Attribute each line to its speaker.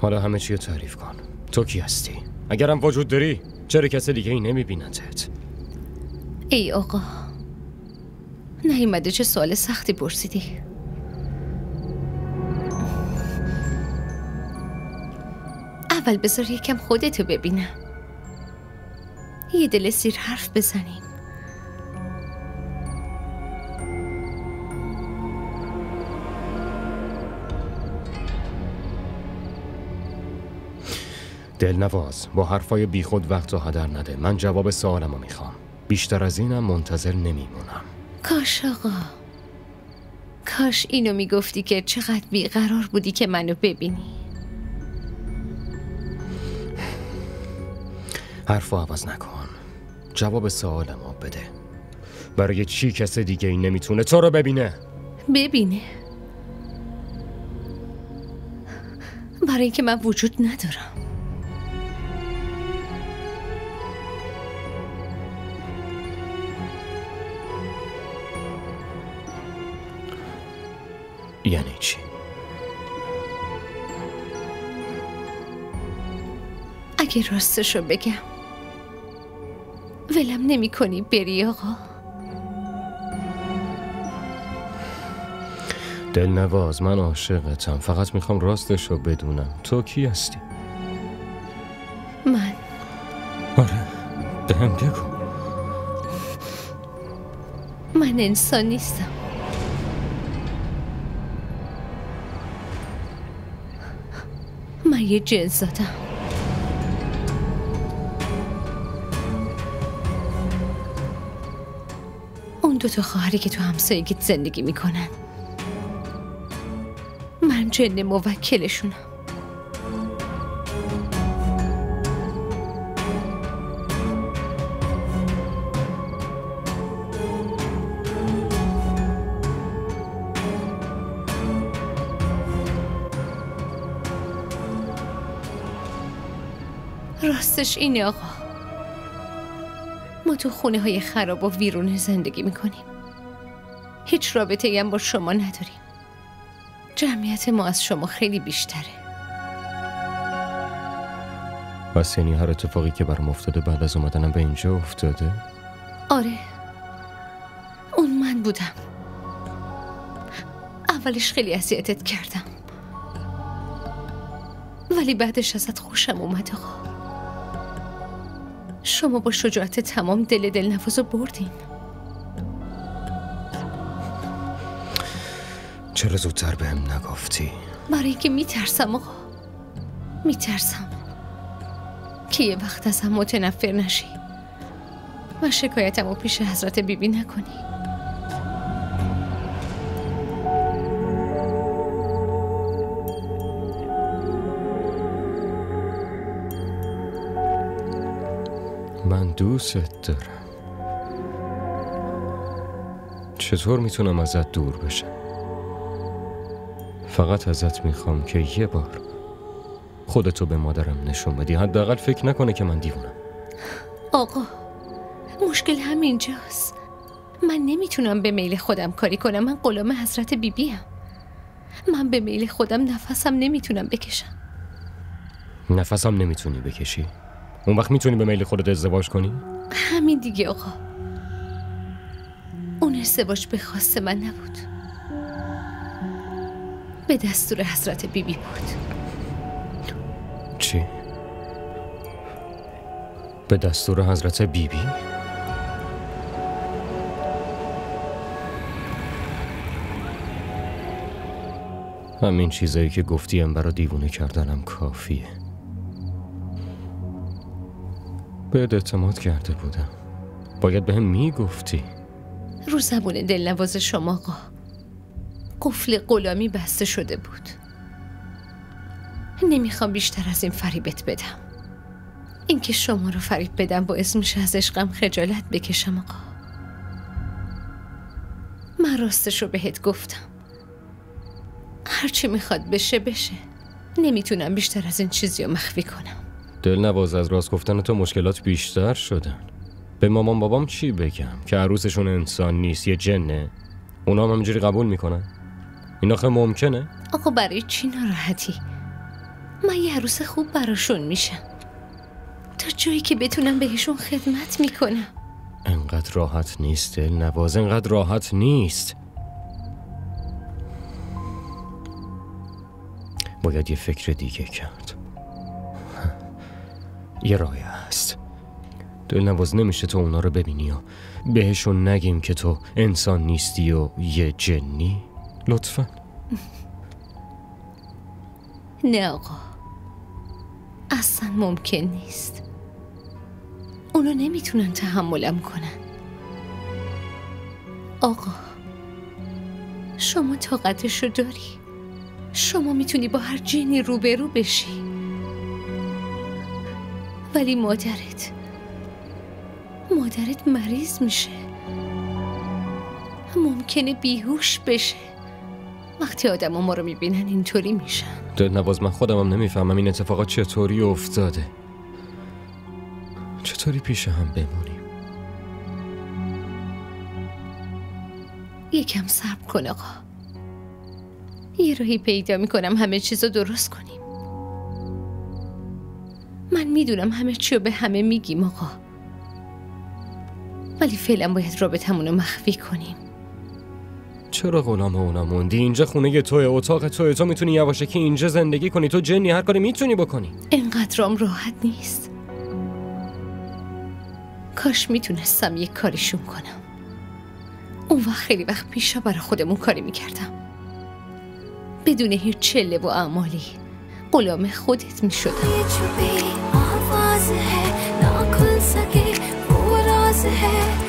Speaker 1: حالا همه چی رو تعریف کن. تو کی هستی؟ اگرم وجود داری چرا کسی دیگه ای نمیبینندت؟
Speaker 2: ای آقا، نیومده چه سوال سختی پرسیدی. اول بذار یکم خودتو ببینم، یه دل سیر حرف بزنیم.
Speaker 1: دلنواز، با حرفای بیخود وقت و هدر نده. من جواب سوالمو میخوام. بیشتر از اینم منتظر نمیمونم.
Speaker 2: کاش آقا، کاش اینو میگفتی که چقدر بیقرار بودی که منو ببینی.
Speaker 1: حرفو عوض نکن. جواب سوالمو بده. برای چی کس دیگه ای نمیتونه تو رو ببینه؟
Speaker 2: برای اینکه من وجود ندارم.
Speaker 1: یعنی چی؟
Speaker 2: اگه راستشو بگم ولم نمی کنی بری آقا؟
Speaker 1: دلنواز، من عاشقتم. فقط میخوام راستشو بدونم. تو کی هستی؟
Speaker 2: من؟
Speaker 1: آره، بهم بگو.
Speaker 2: من انسان نیستم. من یه جن‌زادم. اون دوتا خواهری که تو همسایگیت زندگی میکنن، من جن موکلشونم. راستش اینه آقا، ما تو خونه های خراب و ویرونه زندگی میکنیم. هیچ رابطه‌ای هم با شما نداریم. جمعیت ما از شما خیلی بیشتره.
Speaker 1: پس یعنی هر اتفاقی که برام افتاده بعد از اومدنم به اینجا افتاده؟
Speaker 2: آره، اون من بودم. اولش خیلی اذیتت کردم، ولی بعدش ازت خوشم اومد آقا. شما با شجاعت تمام دلنوازو بردین.
Speaker 1: چرا زودتر بهم نگفتی؟
Speaker 2: برای اینکه میترسم آقا، میترسم که یه وقت ازم متنفر نشی و شکایتمو پیش حضرت بیبی نکنی.
Speaker 1: من دوستت دارم. چطور میتونم ازت دور بشم؟ فقط ازت میخوام که یه بار خودتو به مادرم نشون بدی. حداقل فکر نکنه که من دیوونم.
Speaker 2: آقا، مشکل همینجاست. من نمیتونم به میل خودم کاری کنم. من غلام حضرت بیبیم. من به میل خودم نفسم نمیتونم بکشم.
Speaker 1: نفسم نمیتونی بکشی؟ اون وقت میتونی به میل خودت ازدواج کنی؟
Speaker 2: همین دیگه آقا. اون ازدواج به خواست من نبود، به دستور حضرت بیبی بود.
Speaker 1: چی؟ به دستور حضرت بیبی؟ همین چیزایی که گفتیم برای دیوونه کردنم کافیه. بهت اعتماد کرده بودم، باید بهم میگفتی.
Speaker 2: رو زبون دلنواز شما آقا قفل غلامی بسته شده بود. نمیخوام بیشتر از این فریبت بدم. اینکه شما رو فریب بدم باعث میشه از عشقم خجالت بکشم آقا. من راستش رو بهت گفتم. هرچی میخواد بشه بشه. نمیتونم بیشتر از این چیزی رو مخفی کنم.
Speaker 1: دلنواز، از راست گفتن تو مشکلات بیشتر شدن. به مامان بابام چی بگم؟ که عروسشون انسان نیست، یه جنه؟ اونا هم همینجوری قبول میکنن؟ این آخه ممکنه؟
Speaker 2: آقا برای چی ناراحتی؟ من یه عروس خوب براشون میشم، تا جایی که بتونم بهشون خدمت میکنم.
Speaker 1: انقدر راحت نیست دلنواز، انقدر راحت نیست. باید یه فکر دیگه کرد. یه راه هست. دلنواز، نمیشه تو اونا رو ببینی و بهشون نگیم که تو انسان نیستی و یه جنی؟ لطفاً.
Speaker 2: نه آقا، اصلا ممکن نیست. اونا نمیتونن تحملم کنن. آقا، شما طاقتشو داری. شما میتونی با هر جنی روبرو بشی، ولی مادرت مریض میشه، ممکنه بیهوش بشه. وقتی آدم ما رو میبینن اینطوری میشن.
Speaker 1: دلنواز، من خودمم نمیفهمم این اتفاقات چطوری افتاده. چطوری پیش هم بمونیم؟
Speaker 2: یکم صبر کن آقا، یه راهی پیدا میکنم همه چیزو درست کنیم. من میدونم همه چیو به همه میگیم آقا، ولی فعلا باید رابطمونو مخفی کنیم.
Speaker 1: چرا غلام اونا موندی؟ اینجا خونه توه، اتاق توه، تو میتونی یواشکی اینجا زندگی کنی. تو جنی، هر کاری میتونی بکنی.
Speaker 2: اینقدرام راحت نیست. کاش میتونستم یک کاریشون کنم. اون وقت خیلی وقت پیشا برای خودمون کاری میکردم، بدون هیچ چله و اعمالی غلام خودت میشدم.